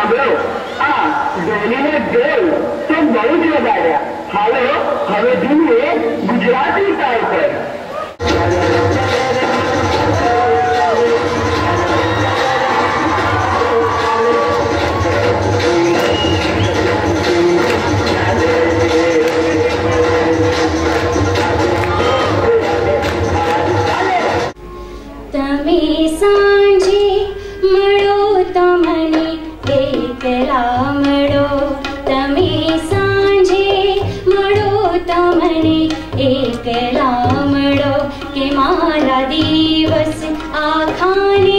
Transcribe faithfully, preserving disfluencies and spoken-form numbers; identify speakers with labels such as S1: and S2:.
S1: સાંભળો આ ધોનીને દેવ તો બહુ જ વગાડ્યા. હાલો હવે જોઈએ ગુજરાતી તાલ પર.
S2: તમે સાંજે મળો તમને એકલા મળો, તમે સાંજે મળો તમને એકલા મળો, કે મારા દિવસ આખાને